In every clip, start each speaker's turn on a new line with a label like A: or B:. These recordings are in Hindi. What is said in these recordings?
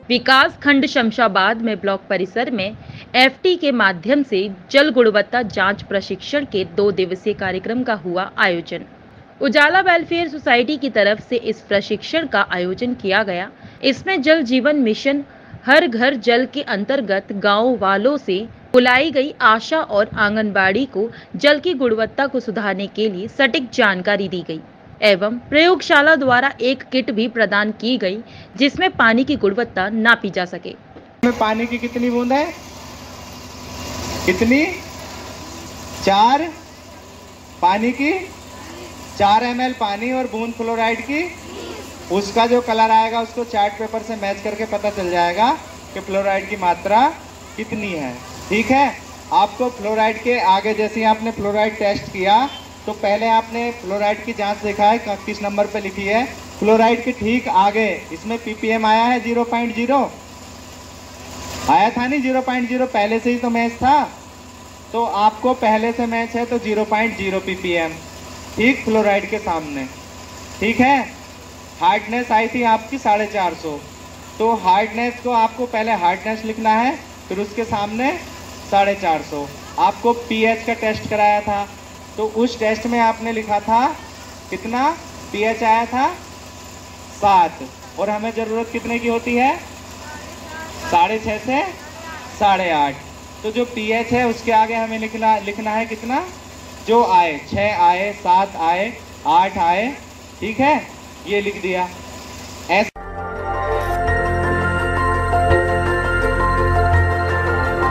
A: विकास खंड शमशाबाद में ब्लॉक परिसर में एफटी के माध्यम से जल गुणवत्ता जांच प्रशिक्षण के 2 दिवसीय कार्यक्रम का हुआ आयोजन। उजाला वेलफेयर सोसाइटी की तरफ से इस प्रशिक्षण का आयोजन किया गया। इसमें जल जीवन मिशन हर घर जल के अंतर्गत गांव वालों से बुलाई गई आशा और आंगनबाड़ी को जल की गुणवत्ता को सुधारने के लिए सटीक जानकारी दी गई एवं प्रयोगशाला द्वारा एक किट भी प्रदान की गई जिसमें पानी की गुणवत्ता नापी जा सके।
B: पानी की कितनी बूंद है? कितनी? 4। पानी की 4 ml पानी और बूंद फ्लोराइड की। उसका जो कलर आएगा उसको चार्ट पेपर से मैच करके पता चल जाएगा कि फ्लोराइड की मात्रा कितनी है। ठीक है, आपको फ्लोराइड के आगे जैसे आपने फ्लोराइड टेस्ट किया तो पहले आपने फ्लोराइड की जांच देखा है, किस नंबर पे लिखी है। फ्लोराइड के ठीक आगे इसमें ppm आया है 0.0 आया था नहीं, 0.0 पहले से ही तो मैच था, तो आपको पहले से मैच है तो 0.0 ppm ठीक फ्लोराइड के सामने। ठीक है, हार्डनेस आई थी आपकी 450, तो हार्डनेस को आपको पहले हार्डनेस लिखना है, फिर उसके सामने 450। आपको pH का टेस्ट कराया था तो उस टेस्ट में आपने लिखा था कितना pH आया था 7, और हमें ज़रूरत कितने की होती है? 6.5 से 8.5। तो जो pH है उसके आगे हमें लिखना है कितना, जो आए, 6 आए, 7 आए, 8 आए। ठीक है, ये लिख दिया।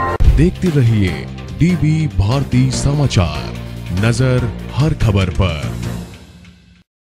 C: देखते रहिए डीबी भारती समाचार, नजर हर खबर पर।